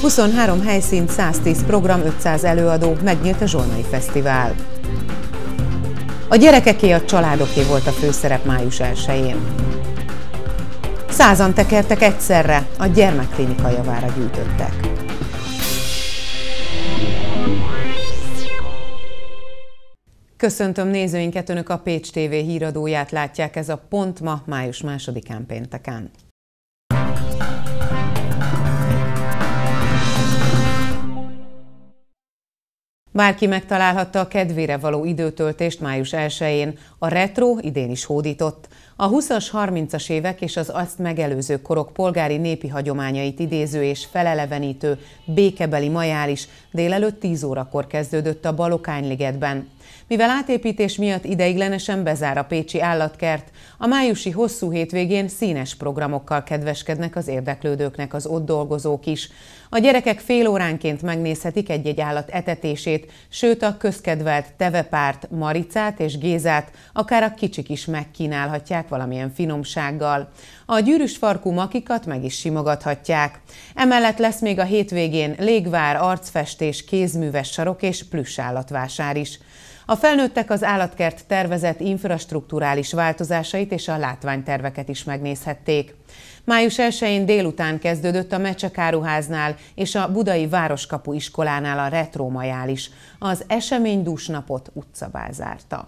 23 helyszín, 110 program, 500 előadó, megnyílt a Zsolnai Fesztivál. A gyerekeké, a családoké volt a főszerep május 1-én. 100-an tekertek egyszerre, a gyermekklinika javára gyűjtöttek. Köszöntöm nézőinket, Önök a Pécs TV híradóját látják, ez a Pont ma, május 2-án pénteken. Bárki megtalálhatta a kedvére való időtöltést május 1-én. A retro idén is hódított. A 20-as, 30-as évek és az azt megelőző korok polgári népi hagyományait idéző és felelevenítő békebeli majális délelőtt 10 órakor kezdődött a Balokányi-ligetben. Mivel átépítés miatt ideiglenesen bezár a pécsi állatkert, a májusi hosszú hétvégén színes programokkal kedveskednek az érdeklődőknek az ott dolgozók is. A gyerekek fél óránként megnézhetik egy-egy állat etetését, sőt a közkedvelt tevepárt, Maricát és Gézát akár a kicsik is megkínálhatják valamilyen finomsággal. A gyűrűs farkú makikat meg is simogathatják. Emellett lesz még a hétvégén légvár, arcfestés, kézműves sarok és plüss állatvásár is. A felnőttek az állatkert tervezett infrastrukturális változásait és a látványterveket is megnézhették. Május 1-én délután kezdődött a Mecsekáruháznál és a Budai Városkapu iskolánál a retro majális. Az eseménydús napot utcabál zárta.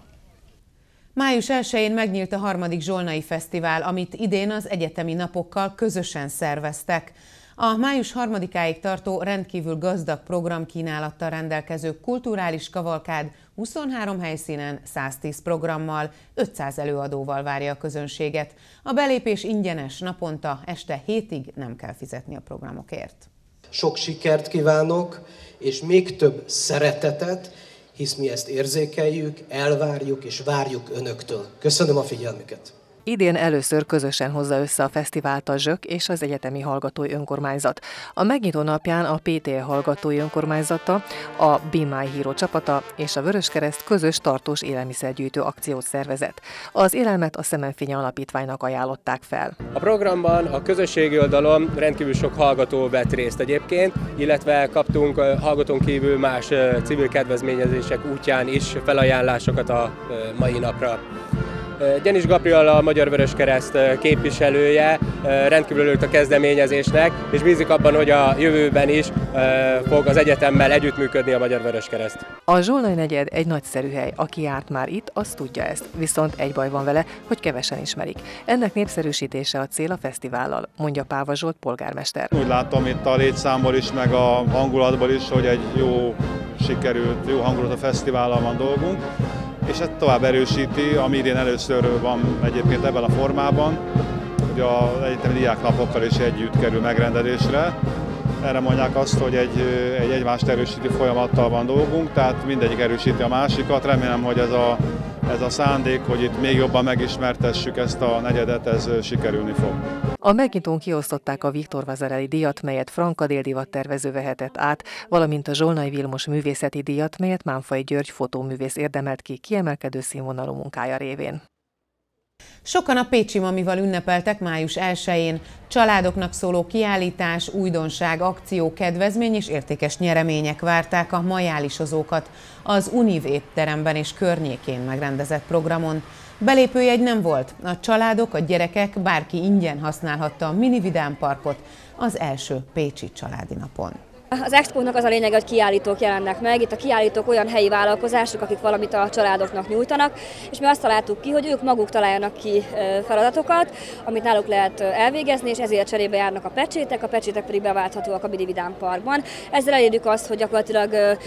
Május 1-én megnyílt a 3. Zsolnai Fesztivál, amit idén az egyetemi napokkal közösen szerveztek. A május 3-áig tartó rendkívül gazdag programkínálattal rendelkező kulturális kavalkád 23 helyszínen, 110 programmal, 500 előadóval várja a közönséget. A belépés ingyenes, naponta este 7-ig nem kell fizetni a programokért. Sok sikert kívánok, és még több szeretetet, hisz mi ezt érzékeljük, elvárjuk és várjuk önöktől. Köszönöm a figyelmüket! Idén először közösen hozza össze a fesztivált a Zsök és az Egyetemi Hallgatói Önkormányzat. A megnyitó napján a PTE Hallgatói Önkormányzata, a Be My Hero csapata és a Vöröskereszt közös tartós élelmiszergyűjtő akciót szervezett. Az élelmet a Szemenfénye Alapítványnak ajánlották fel. A programban a közösségi oldalon rendkívül sok hallgató vett részt egyébként, illetve kaptunk hallgatón kívül más civil kedvezményezések útján is felajánlásokat a mai napra. Gyenis Gabriel, a Magyar Vöröskereszt képviselője rendkívül örült a kezdeményezésnek, és bízik abban, hogy a jövőben is fog az egyetemmel együttműködni a Magyar Vöröskereszt. A Zsolnai negyed egy nagyszerű hely, aki járt már itt, az tudja ezt, viszont egy baj van vele, hogy kevesen ismerik. Ennek népszerűsítése a cél a fesztivállal, mondja Páva Zsolt polgármester. Úgy látom itt a létszámból is, meg a hangulatból is, hogy egy jó sikerült, jó hangulat a fesztivállal van dolgunk, és ezt tovább erősíti, ami idén először van egyébként ebben a formában, hogy az egyetemi diáknapokkal is együtt kerül megrendelésre. Erre mondják azt, hogy egy egymást erősítő folyamattal van dolgunk, tehát mindegyik erősíti a másikat. Remélem, hogy ez a szándék, hogy itt még jobban megismertessük ezt a negyedet, ez sikerülni fog. A megnyitón kiosztották a Viktor Vazarely díjat, melyet Franka Dél divattervező vehetett át, valamint a Zsolnai Vilmos művészeti díjat, melyet Mánfai György fotóművész érdemelt ki kiemelkedő színvonalú munkája révén. Sokan a pécsi mamival ünnepeltek május 1-én. Családoknak szóló kiállítás, újdonság, akció, kedvezmény és értékes nyeremények várták a majálisozókat az Univ étteremben és környékén megrendezett programon. Belépőjegy nem volt, a családok, a gyerekek, bárki ingyen használhatta a mini vidámparkot az első pécsi családi napon. Az expónak az a lényeg, hogy kiállítók jelennek meg. Itt a kiállítók olyan helyi vállalkozások, akik valamit a családoknak nyújtanak, és mi azt találtuk ki, hogy ők maguk találjanak ki feladatokat, amit náluk lehet elvégezni, és ezért cserébe járnak a pecsétek pedig beválthatóak a Mini Vidám Parkban. Ezzel elérjük azt, hogy gyakorlatilag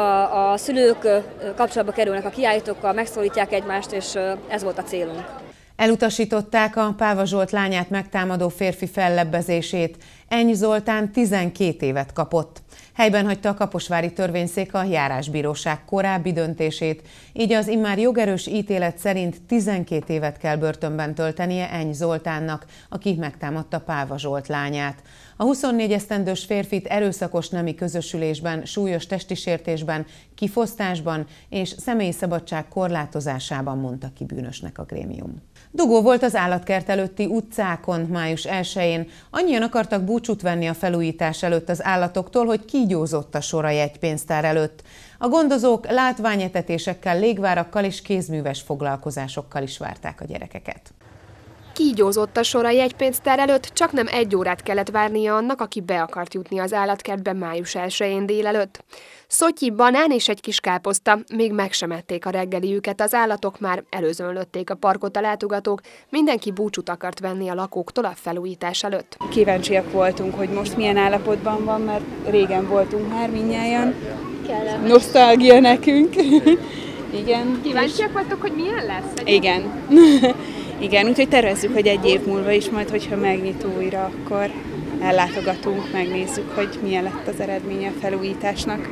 a szülők kapcsolatba kerülnek a kiállítókkal, megszólítják egymást, és ez volt a célunk. Elutasították a Páva Zsolt lányát megtámadó férfi fellebbezését. Enyh Zoltán 12 évet kapott. Helyben hagyta a kaposvári törvényszék a járásbíróság korábbi döntését, így az immár jogerős ítélet szerint 12 évet kell börtönben töltenie Enyh Zoltánnak, aki megtámadta Páva Zsolt lányát. A 24 esztendős férfit erőszakos nemi közösülésben, súlyos testi sértésben, kifosztásban és személyi szabadság korlátozásában mondta ki bűnösnek a grémium. Dugó volt az állatkert előtti utcákon május 1-én. Annyian akartak búcsút búcsút venni a felújítás előtt az állatoktól, hogy kígyózott a sor a jegypénztár előtt. A gondozók látványetetésekkel, légvárakkal és kézműves foglalkozásokkal is várták a gyerekeket. Kígyózott a sor a jegypénztár előtt, csak nem 1 órát kellett várnia annak, aki be akart jutni az állatkertbe május 1-én délelőtt. Szotyi, banán és egy kis káposzta, még meg sem ették a reggeliüket, az állatok már előzönlötték a parkot a látogatók, mindenki búcsút akart venni a lakóktól a felújítás előtt. Kíváncsiak voltunk, hogy most milyen állapotban van, mert régen voltunk már mindnyájan. Nosztalgia nekünk. Igen. Kíváncsiak vagytok, hogy milyen lesz? Igen. Igen, úgyhogy tervezzük, hogy 1 év múlva is majd, hogyha megnyit újra, akkor ellátogatunk, megnézzük, hogy milyen lett az eredménye a felújításnak.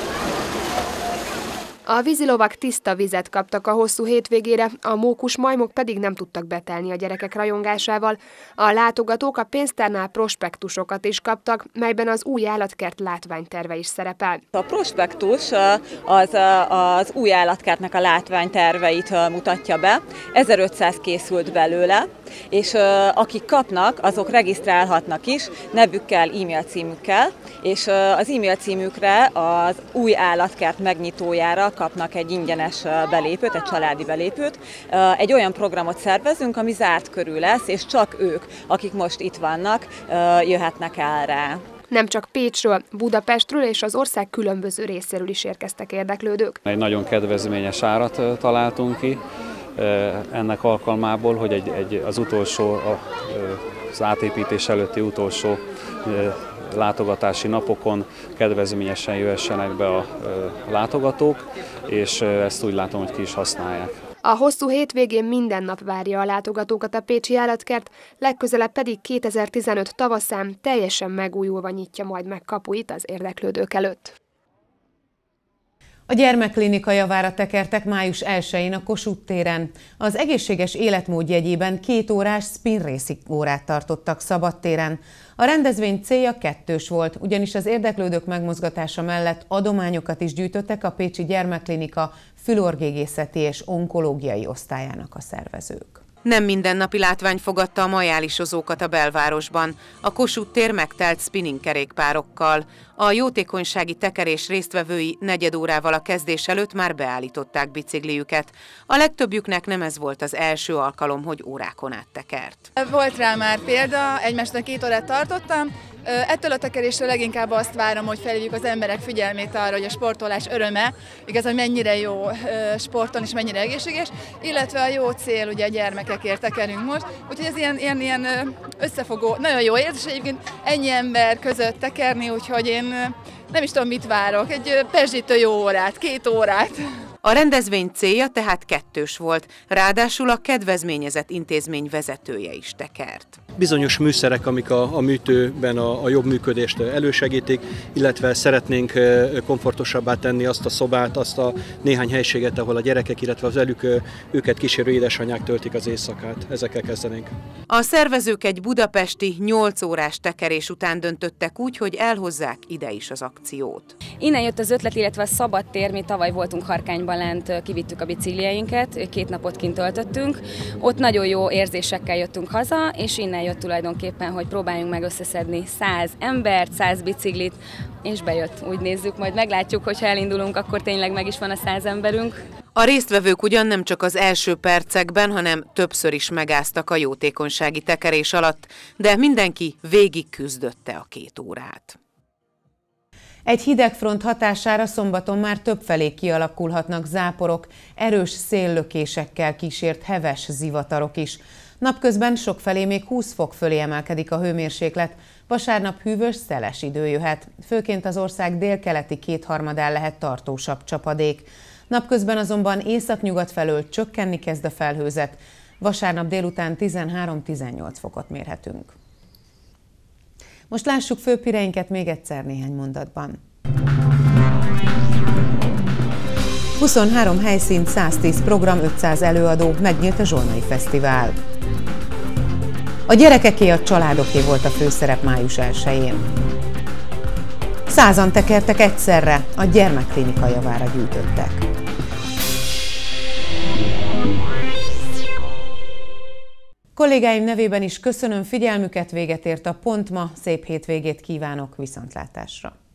A vízilovak tiszta vizet kaptak a hosszú hétvégére, a mókus majmok pedig nem tudtak betelni a gyerekek rajongásával. A látogatók a pénztárnál prospektusokat is kaptak, melyben az új állatkert látványterve is szerepel. A prospektus az új állatkertnek a látványterveit mutatja be. 1500 készült belőle, és akik kapnak, azok regisztrálhatnak is nevükkel, e-mail címükkel, és az e-mail címükre az új állatkert megnyitójára kapnak egy ingyenes belépőt, egy családi belépőt. Egy olyan programot szervezünk, ami zárt körül lesz, és csak ők, akik most itt vannak, jöhetnek el rá. Nem csak Pécsről, Budapestről és az ország különböző részéről is érkeztek érdeklődők. Egy nagyon kedvezményes árat találtunk ki ennek alkalmából, hogy az utolsó, az átépítés előtti utolsó látogatási napokon kedvezményesen jöhessenek be a látogatók, és ezt úgy látom, hogy ki is használják. A hosszú hétvégén minden nap várja a látogatókat a pécsi állatkert, legközelebb pedig 2015 tavaszán teljesen megújulva nyitja majd meg kapuit az érdeklődők előtt. A gyermekklinika javára tekertek május 1-én a Kossuth téren. Az egészséges életmód jegyében 2 órás spin racing órát tartottak szabadtéren. A rendezvény célja 2-s volt, ugyanis az érdeklődők megmozgatása mellett adományokat is gyűjtöttek a pécsi gyermekklinika fülorgégészeti és onkológiai osztályának a szervezők. Nem mindennapi látvány fogadta a majálisozókat a belvárosban. A Kossuth tér megtelt spinning kerékpárokkal. A jótékonysági tekerés résztvevői 4 órával a kezdés előtt már beállították bicikliüket. A legtöbbjüknek nem ez volt az első alkalom, hogy órákon át tekert. Volt rá már példa, egymásnak 2 órát tartottam. Ettől a tekerésről leginkább azt várom, hogy felhívjuk az emberek figyelmét arra, hogy a sportolás öröme, igaz, hogy mennyire jó sportolni és mennyire egészséges, illetve a jó cél, ugye a gyermekekért tekerünk most, úgyhogy ez ilyen összefogó, nagyon jó érzés egyébként ennyi ember között tekerni, úgyhogy én nem is tudom, mit várok, egy pezsítő jó órát, 2 órát. A rendezvény célja tehát 2-s volt, ráadásul a kedvezményezett intézmény vezetője is tekert. Bizonyos műszerek, amik a műtőben a jobb működést elősegítik, illetve szeretnénk komfortosabbá tenni azt a szobát, azt a néhány helységet, ahol a gyerekek, illetve az őket kísérő édesanyák töltik az éjszakát. Ezekkel kezdenénk. A szervezők egy budapesti 8 órás tekerés után döntöttek úgy, hogy elhozzák ide is az akciót. Innen jött az ötlet, illetve a szabadtér, mi tavaly voltunk Harkányban lent, kivittük a biciklieinket, 2 napot kint töltöttünk. Ott nagyon jó érzésekkel jöttünk haza, és innen jött tulajdonképpen, hogy próbáljunk meg összeszedni 100 embert, 100 biciklit, és bejött. Úgy nézzük, majd meglátjuk, hogyha elindulunk, akkor tényleg meg is van a 100 emberünk. A résztvevők ugyan nem csak az első percekben, hanem többször is megáztak a jótékonysági tekerés alatt, de mindenki végig küzdötte a 2 órát. Egy hidegfront hatására szombaton már többfelé kialakulhatnak záporok, erős széllökésekkel kísért heves zivatarok is. Napközben sokfelé még 20 fok fölé emelkedik a hőmérséklet, vasárnap hűvös, szeles idő jöhet, főként az ország délkeleti 2/3-án lehet tartósabb csapadék. Napközben azonban északnyugat felől csökkenni kezd a felhőzet, vasárnap délután 13-18 fokot mérhetünk. Most lássuk főbb híreinket még egyszer néhány mondatban. 23 helyszín, 110 program, 500 előadó, megnyílt a Zsolnai Fesztivál. A gyerekeké, a családoké volt a főszerep május 1-én. 100-an tekertek egyszerre, a gyermekklinika javára gyűjtöttek. Kollégáim nevében is köszönöm figyelmüket, véget ért a Pont ma, szép hétvégét kívánok, viszontlátásra!